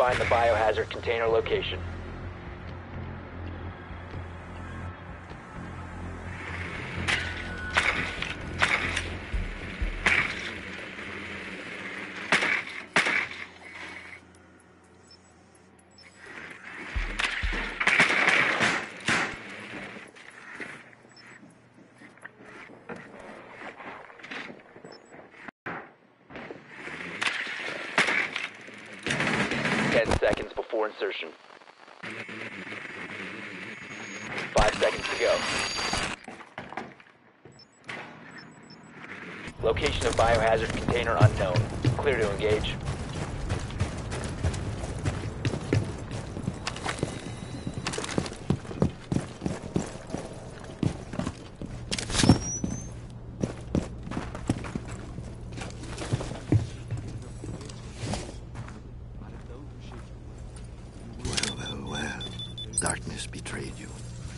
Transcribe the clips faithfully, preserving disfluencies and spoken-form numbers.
find the biohazard container location. Ten seconds before insertion. Five seconds to go. Location of biohazard container unknown. Clear to engage. Well, well, well. Darkness betrayed you.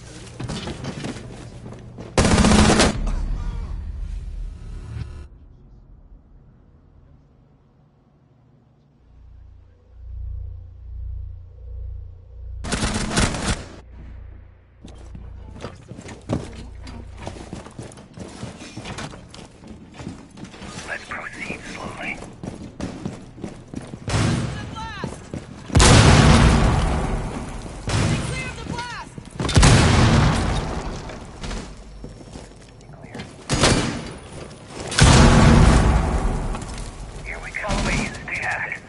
Let's proceed slowly. Here we go. Please, stay at it.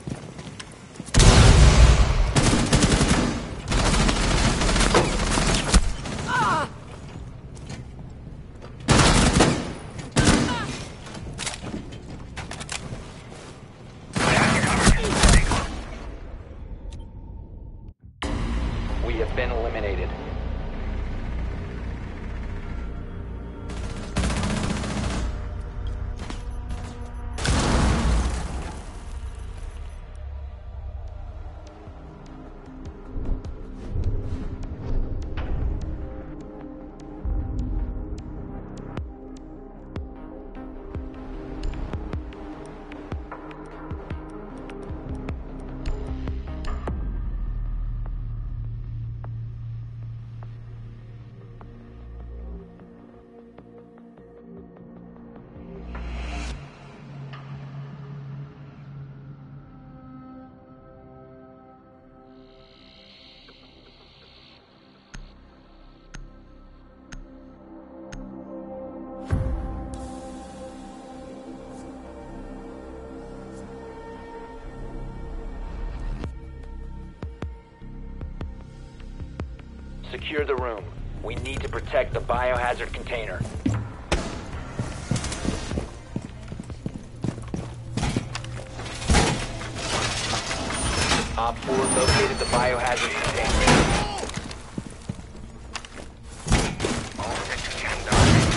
We have been eliminated. Secure the room. We need to protect the biohazard container. Op four located the biohazard container. All that you can done.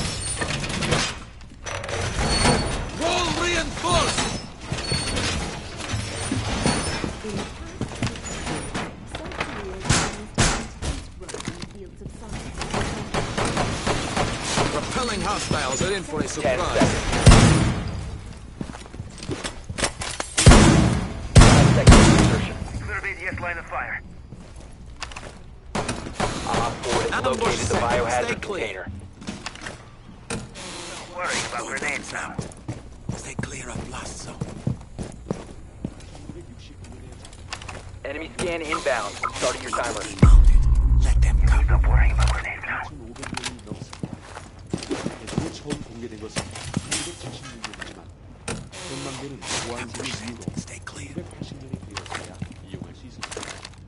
Roll reinforced! Repelling hostiles are in for a Ten surprise. seconds. Five seconds to insertion. Clear B D S line of fire. Op four has Ambush located the set. Stay biohazard clear. container. Worrying about grenades now. Stay clear of blast zone. Enemy scan inbound. Starting your timer. Mounted. Let them come. Stop worrying about grenades now. 처음 공개된 것은 천구백칠십육 년이지만 전망대는 보안성의 이유로 Stay clear. 구백팔십 년이 되어서야 이용할 수 있습니다.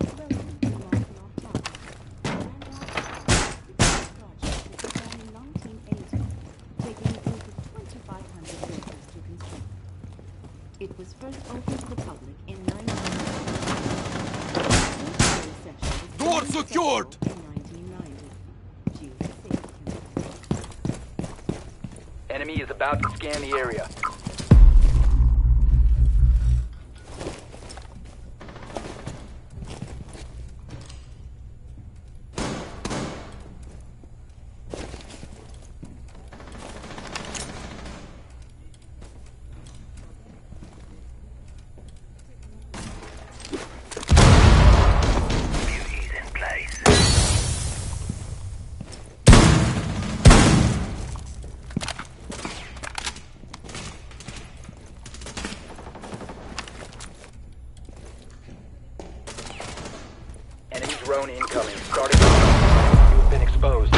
It was first opened to the public in nineteen ninety. Door secured! Enemy is about to scan the area. drone incoming. Starting. You have been exposed.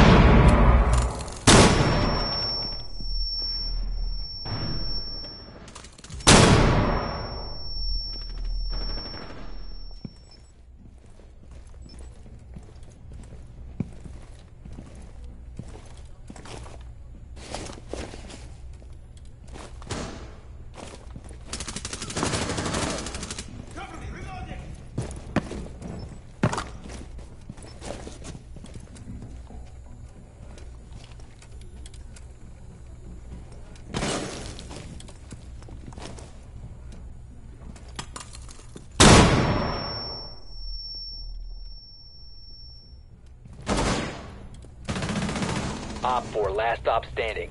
Op four, last stop standing.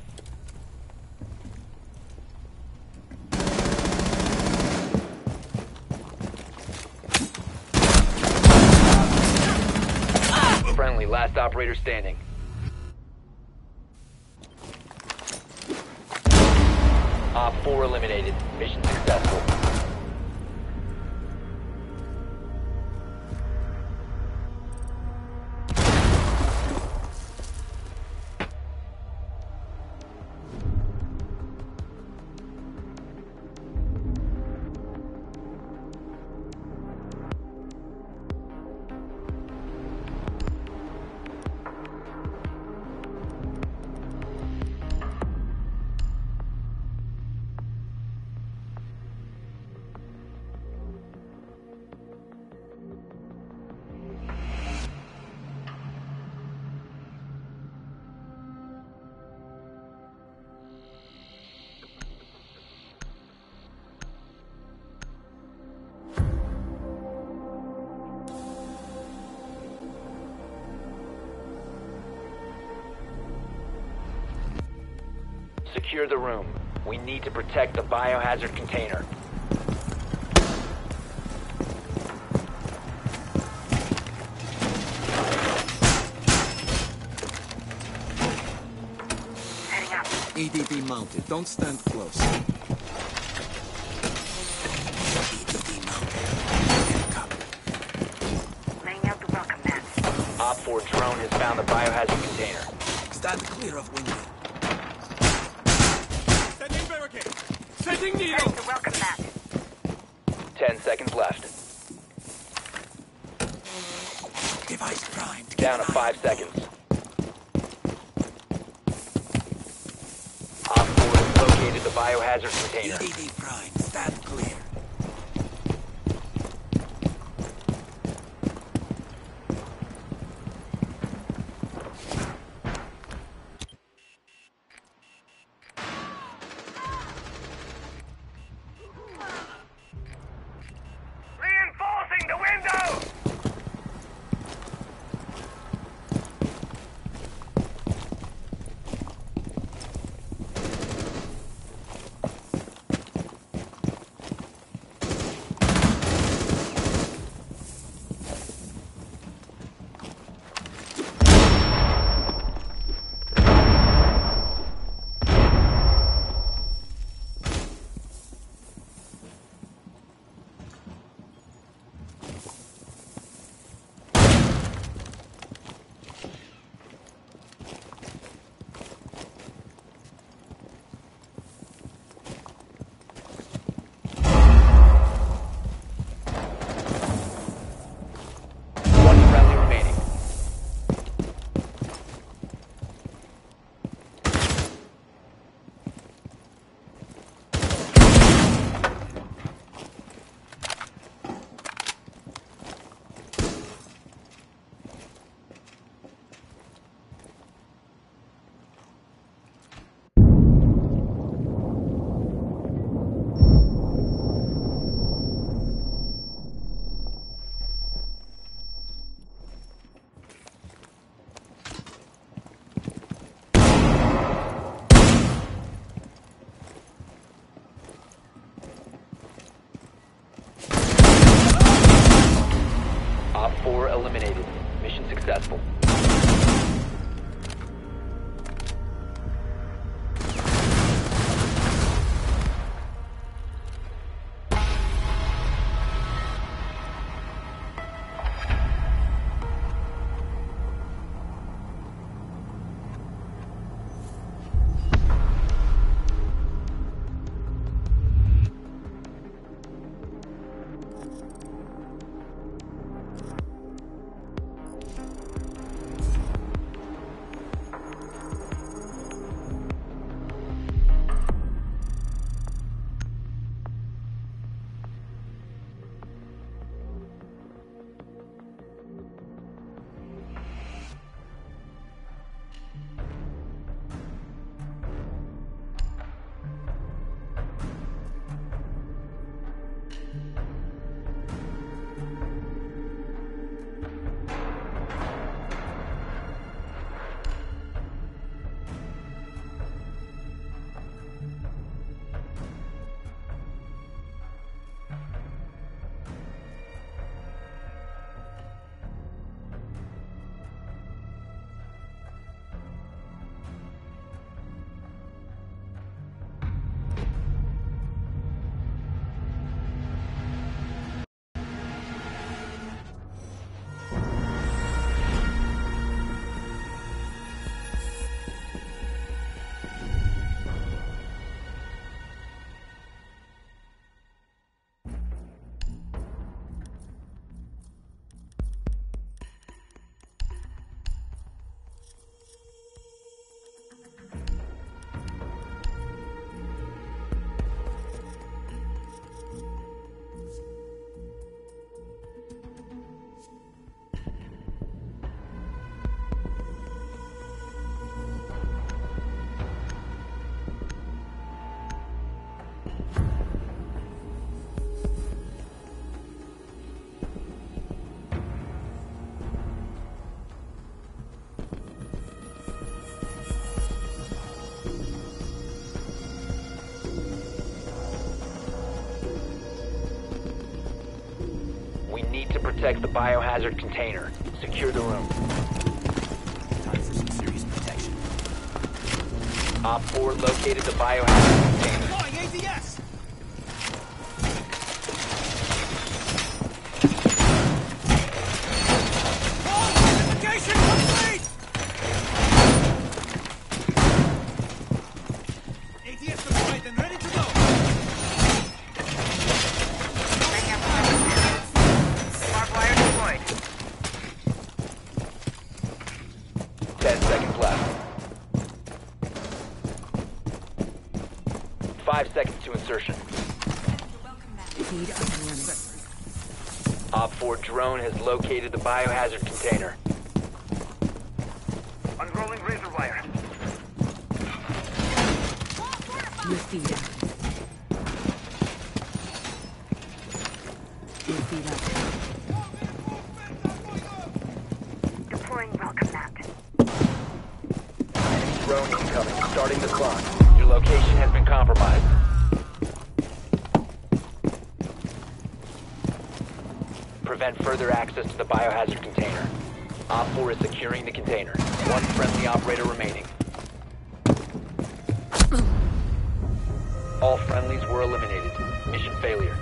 Friendly, last operator standing. Op four eliminated. Mission successful. Secure the room. We need to protect the biohazard container. Heading up. E D D mounted. Don't stand close. E D D mounted. Get covered. Laying out the welcome mat. Op four drone has found the biohazard container. Stand clear of window. Laying the welcome mat. Ten seconds left. Device primed. Down to five seconds. Op four has located the biohazard E container. D D primed. Stand clear. Reinforcing the window! protects the biohazard container. Secure the room. Time for some serious protection. Op four located the biohazard container. Deploying A D S! Identification complete! A D S deployed and ready to go! Laying out the welcome mat. Barbed wire deployed. Ten seconds left. Five seconds to insertion. Feed unrunning. Op four drone has located the biohazard container. Unrolling razor wire. Your feed out. Your feed out. Deploying welcome mat. Drone incoming. Starting the clock. Your location has been compromised. Prevent further access to the biohazard container. Op four is securing the container. One friendly operator remaining. All friendlies were eliminated. Mission failure.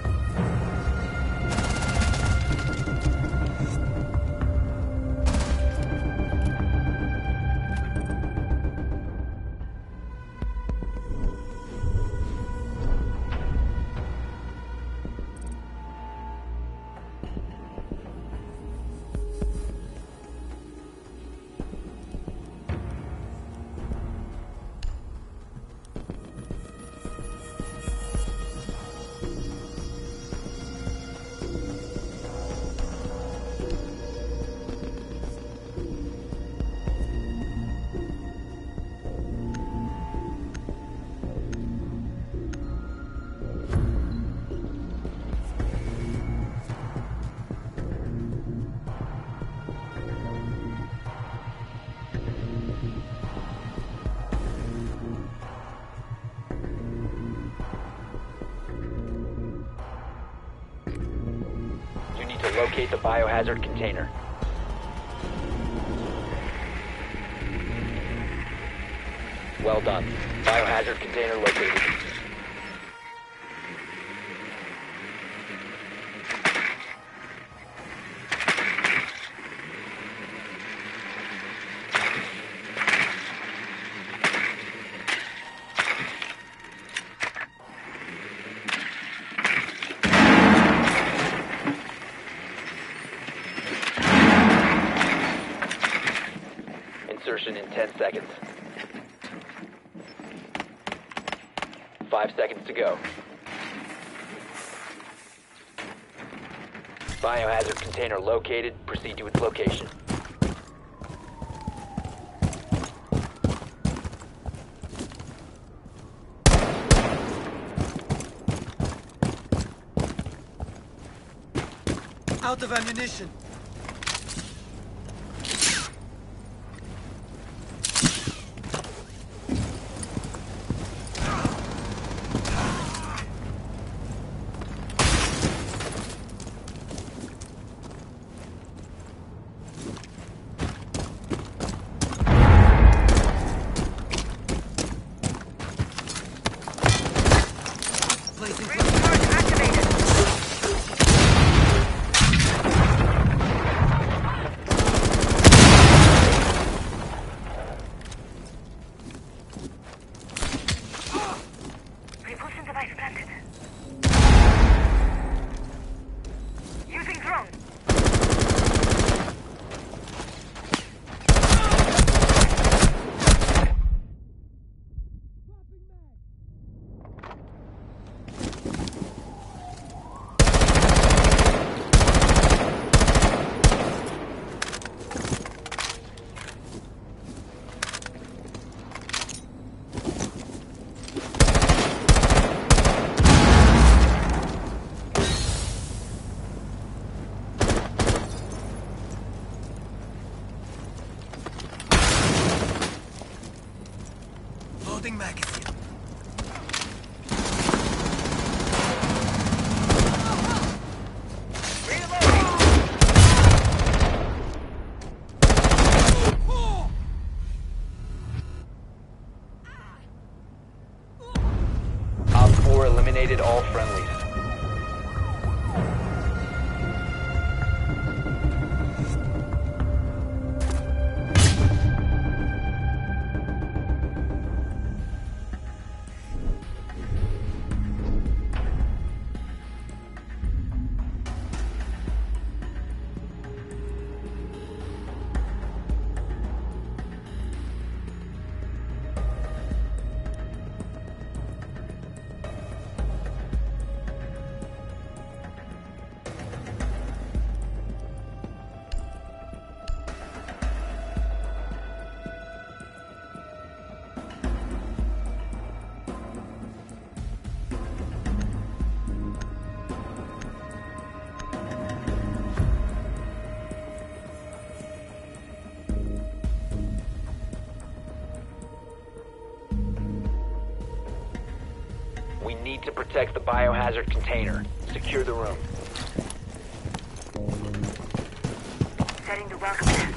Locate the biohazard container. Well done. Biohazard container located. Insertion in ten seconds. Five seconds to go. Biohazard container located. Proceed to its location. Out of ammunition. Recharge activated. eliminated all friendlies. We need to protect the biohazard container. Secure the room. Setting the welcome mat.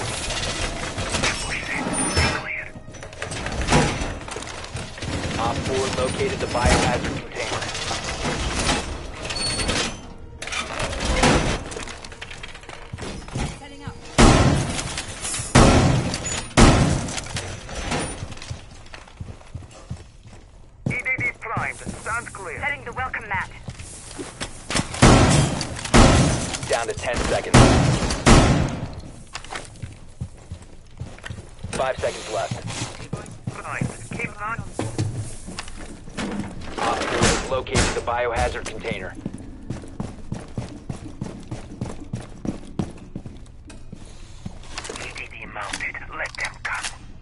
Op four located the biohazard container. Setting up. E D D primed. Sounds clear. Setting the welcome mat. Down to ten seconds. Five seconds left. Primed. Keep on. Op four has located the biohazard container. E D D mounted. Let them come.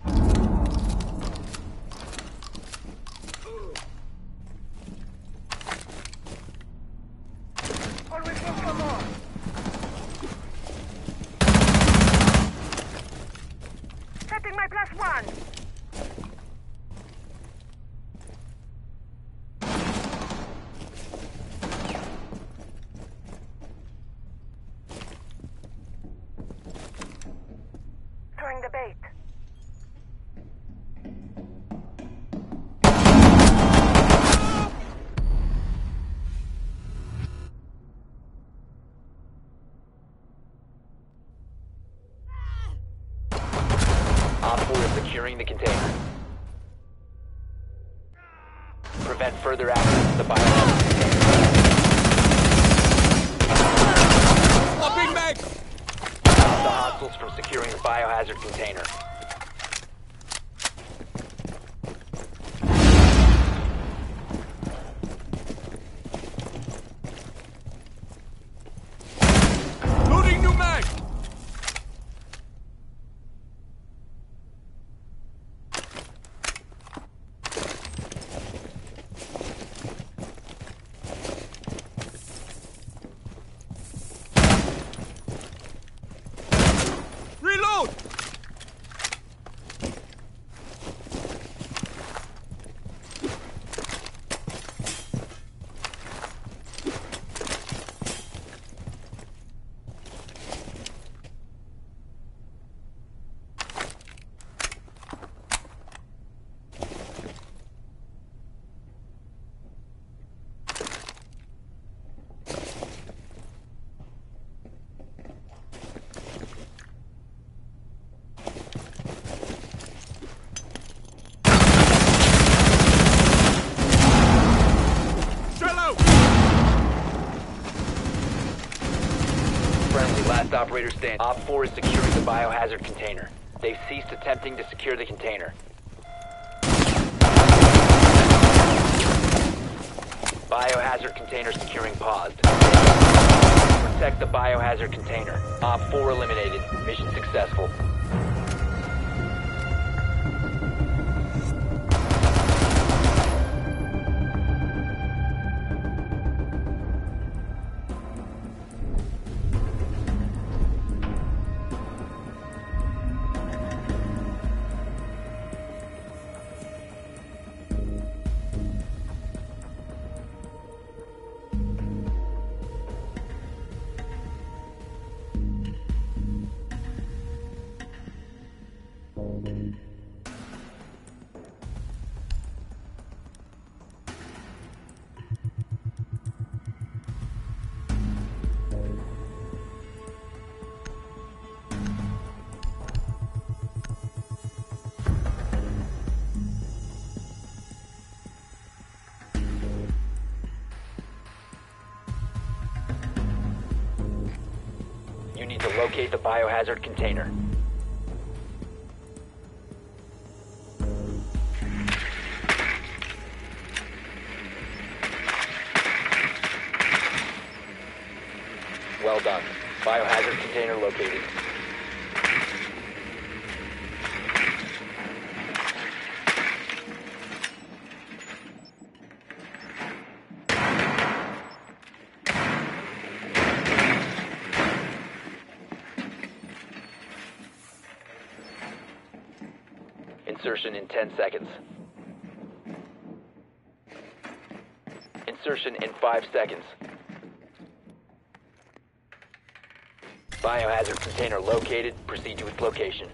Always look for more. Setting my plus one. Throwing the bait. Op four is securing the container. Prevent further access to the biohazard container. A Big Mac! Stop the hostiles from securing the biohazard container. Loading new mag! Reload! Shell out! Friendly, last operator stand. Op four is securing the biohazard container. They've ceased attempting to secure the container. Biohazard container securing paused. Protect the biohazard container. Op four eliminated. Mission successful. You need to locate the biohazard container. Well done. Biohazard container located. Insertion in ten seconds. Insertion in five seconds. Biohazard container located. Proceed to its location.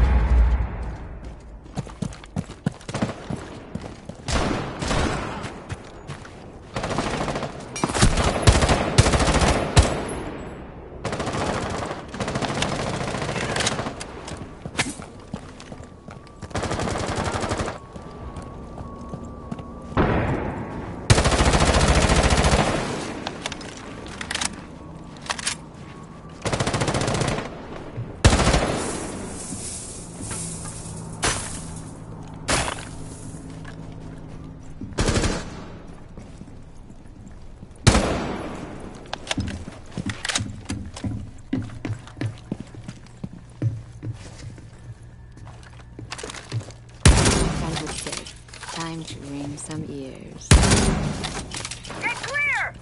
I would say, time to ring some ears. Get clear!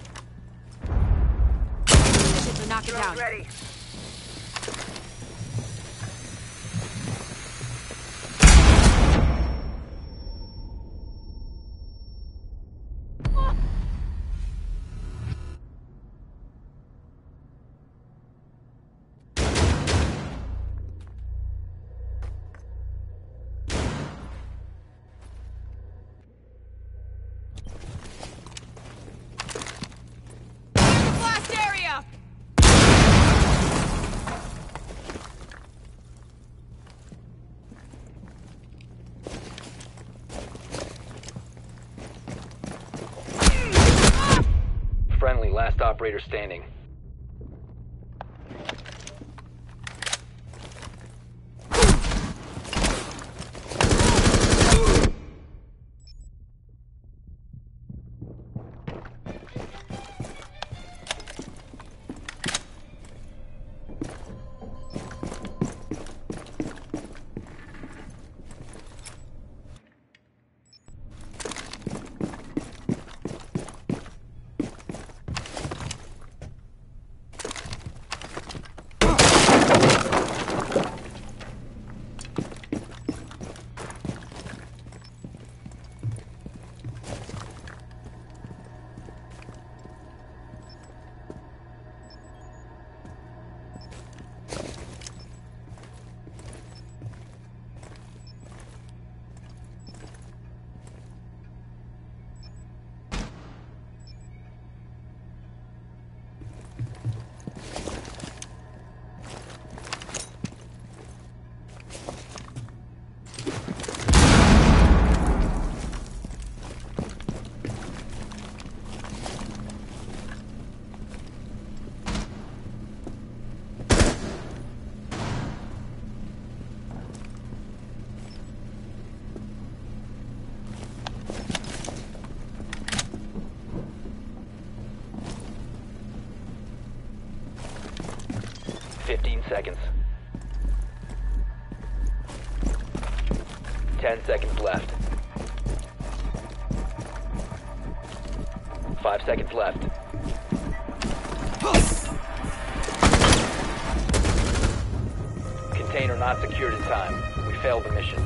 So knock it down. Drone's ready. Blast area! Friendly, last operator standing. Fifteen seconds. Ten seconds left. Five seconds left. Container not secured in time. We failed the mission.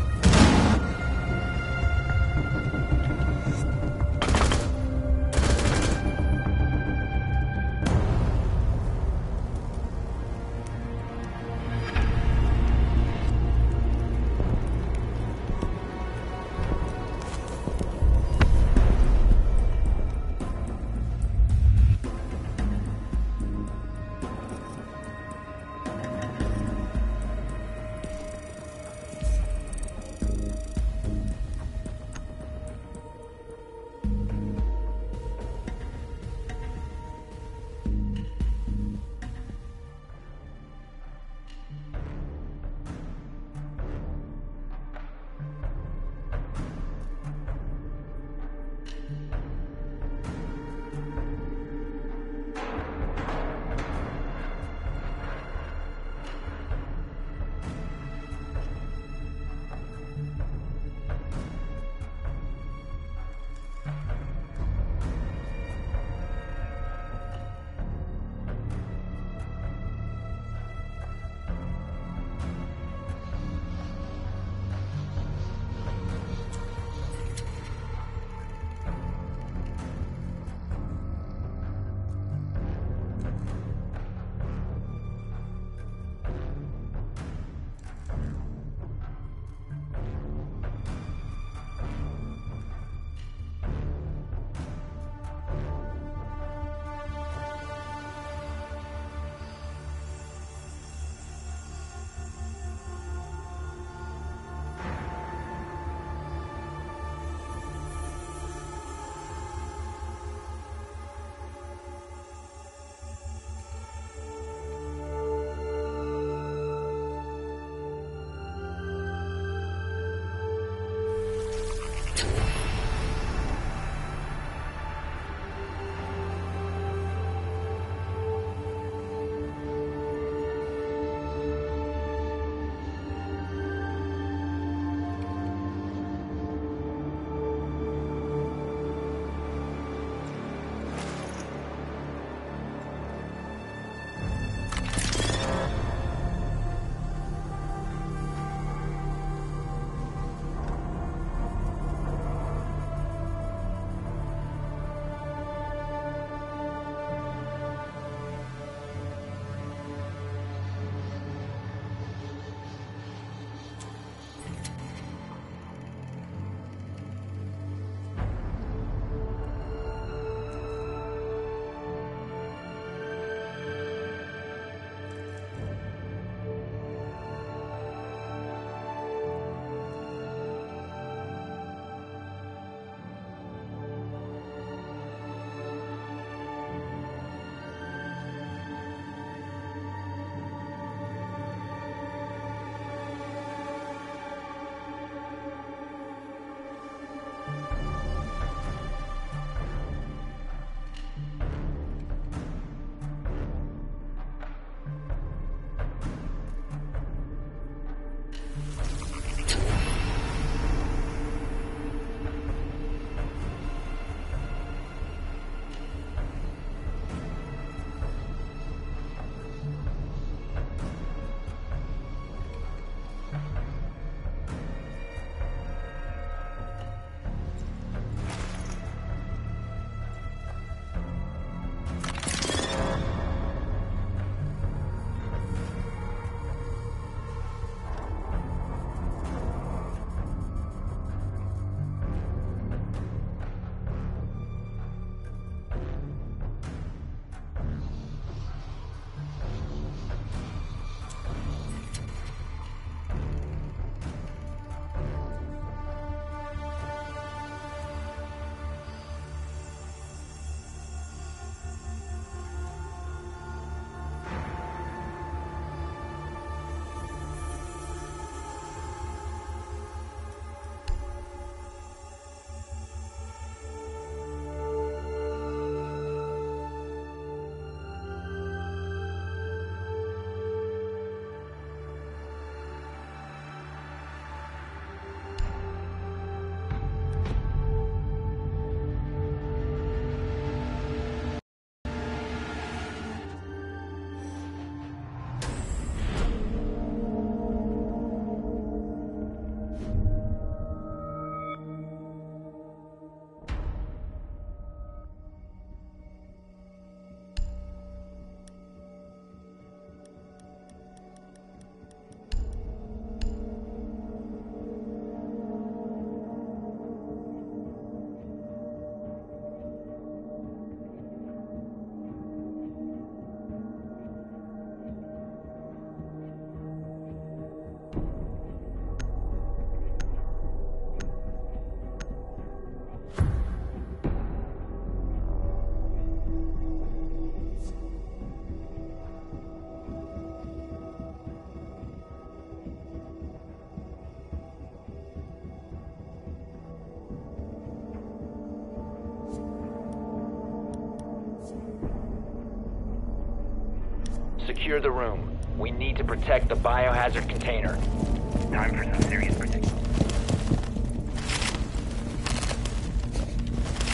Secure the room. We need to protect the biohazard container. Time for some serious protection.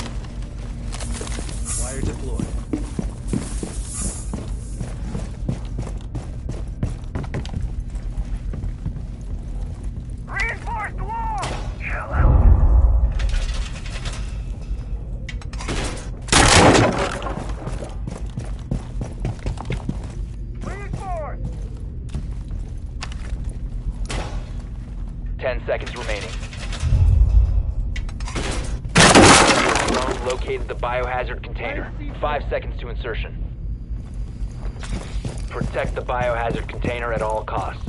deployed. Reinforce the wall! Shell out. Reinforce! Ten seconds remaining. Drone located the biohazard container. Five seconds to insertion. Protect the biohazard container at all costs.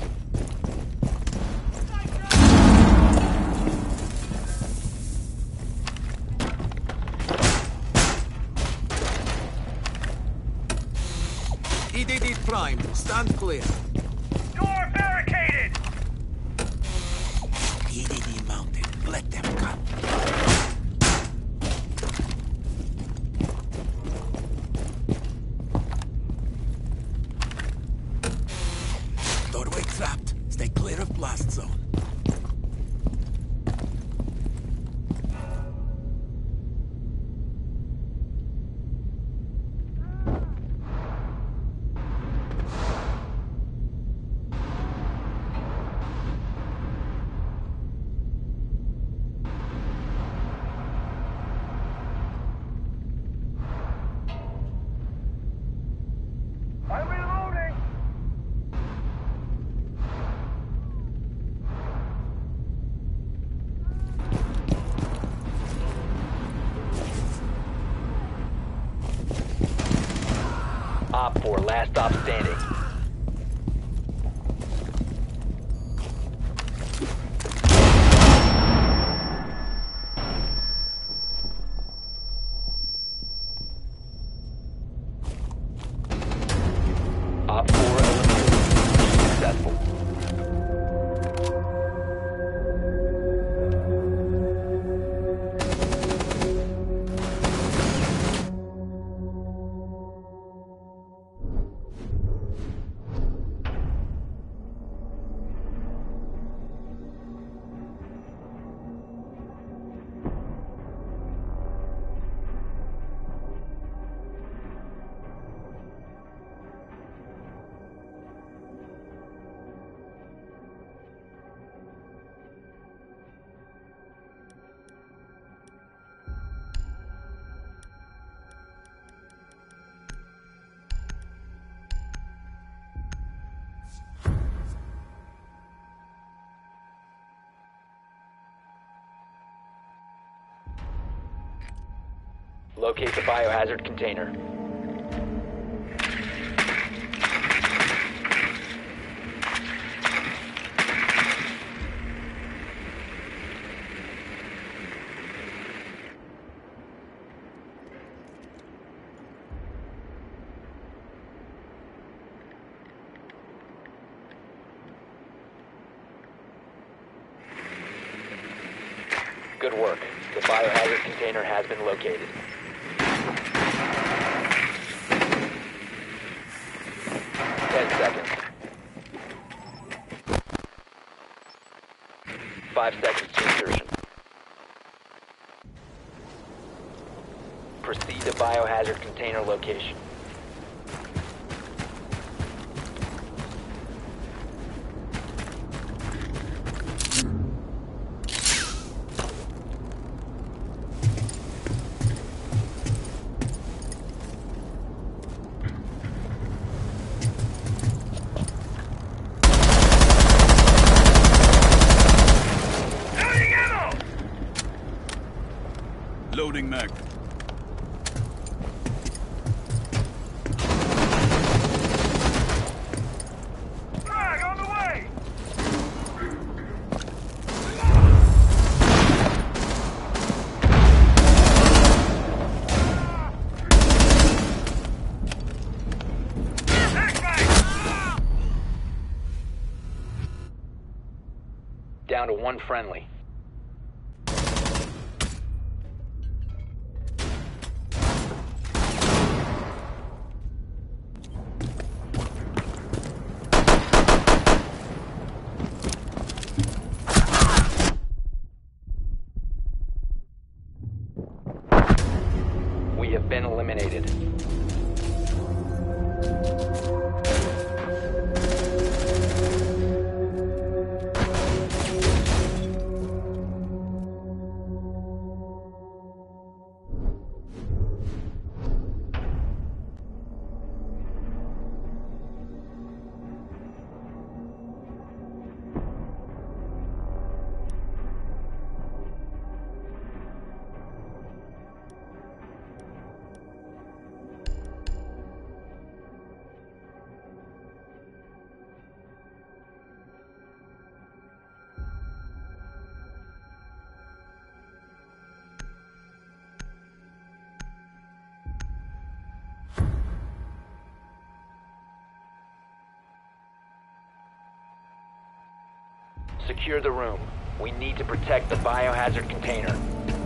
E D D Prime, stand clear. Door barricaded! E D D mounted. Let them come. Doorway trapped. Stay clear of blast zone. I'm reloading! Op four, last stop standing. Op four eliminated. Successful. Locate the biohazard container. Good work. The biohazard container has been located. Ten seconds. Five seconds to insertion. Proceed to biohazard container location. Loading mag. Frag on the way! Down to one friendly. We have been eliminated. Secure the room. We need to protect the biohazard container.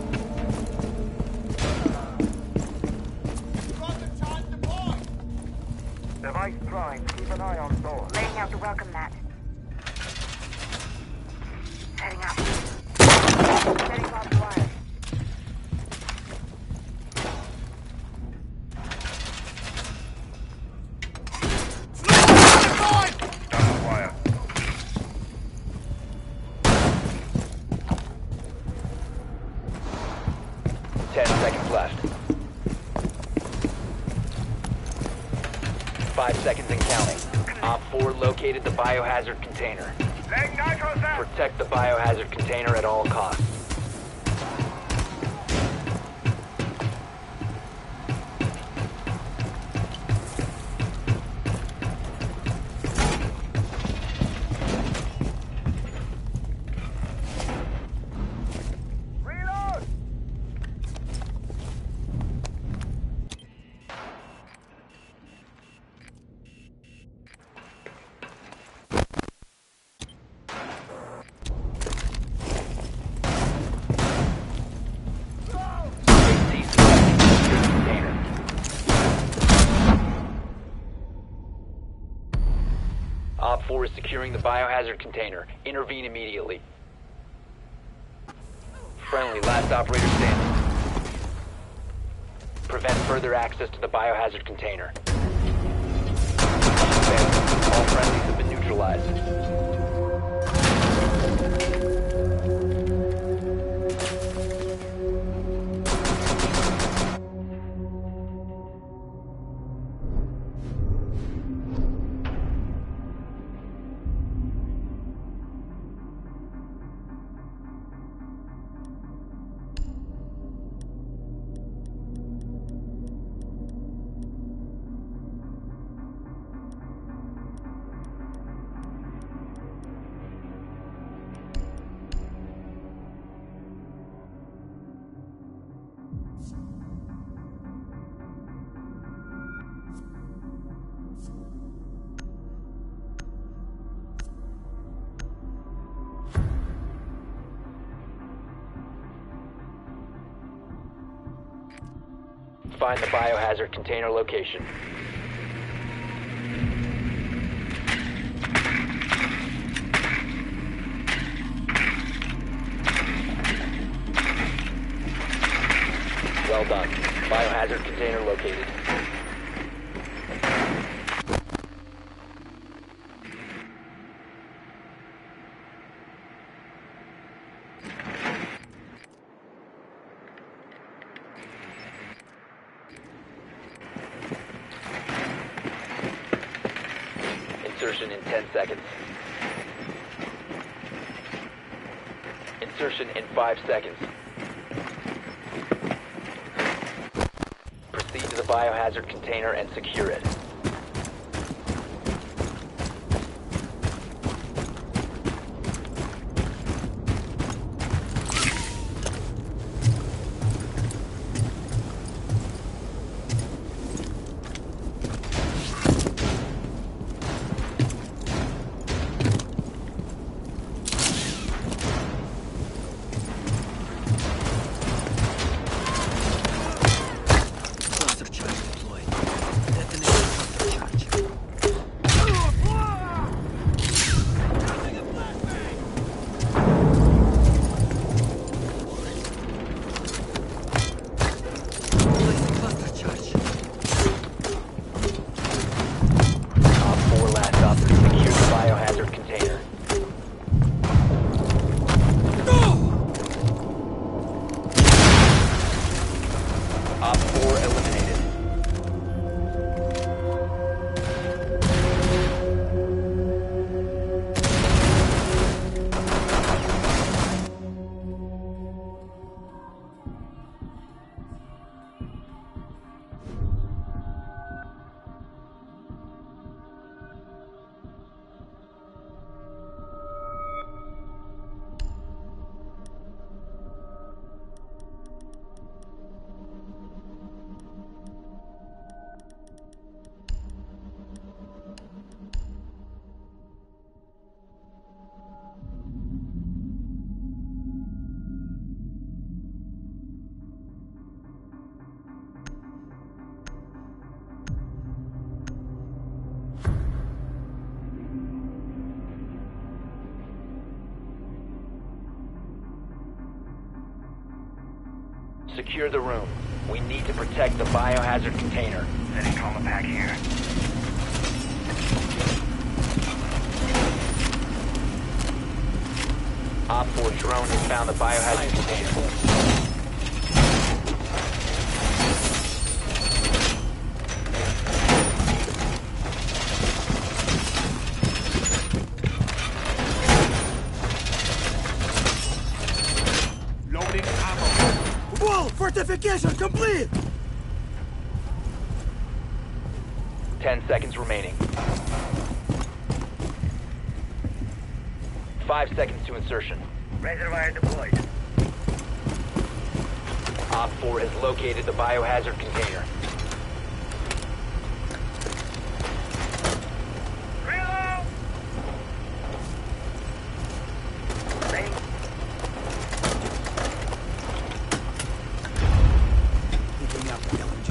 Device prime. Keep an eye on door. Laying out the welcome mat. Setting up. Setting barbed wire. Down wire. Ten seconds left. Five seconds and counting. Op four located the biohazard container. Laying nitro down. Protect the biohazard container at all costs. Reload. Cease securing the container. Op four is securing the biohazard container. Intervene immediately. Friendly, last operator standing. Prevent further access to the biohazard container. All friendlies have been neutralized. Find the biohazard container location. Well done. Biohazard container located. Insertion in ten seconds. Insertion in five seconds. Proceed to the biohazard container and secure it. Cluster charge deployed. Detonation. Op four eliminated. Secure the room. We need to protect the biohazard container. Setting trauma pack here. Op four drone has found the biohazard container. Loading ammo. Wall fortification complete! Ten seconds remaining. Five seconds to insertion. Reservoir deployed. Op four has located the biohazard container. Reload! Ready? Picking up L N G.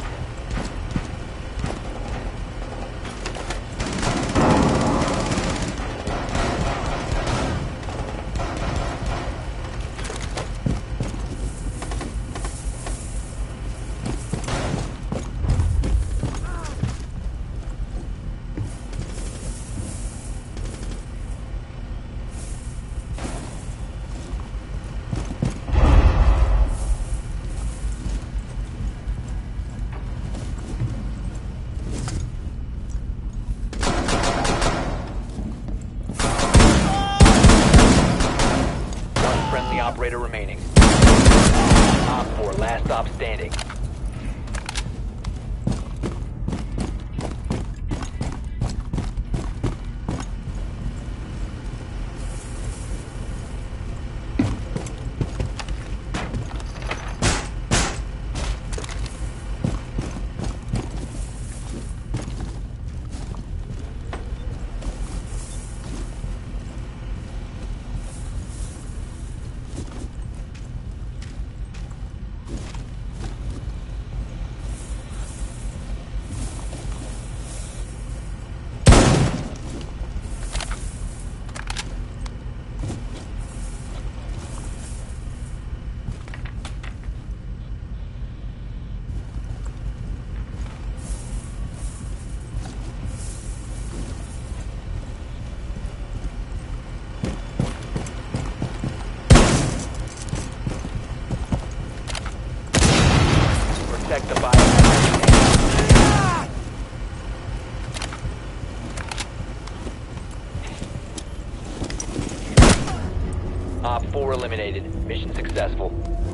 One friendly operator remaining. Op four, last stop standing. Protect the biohazard container. Op four eliminated. Mission successful.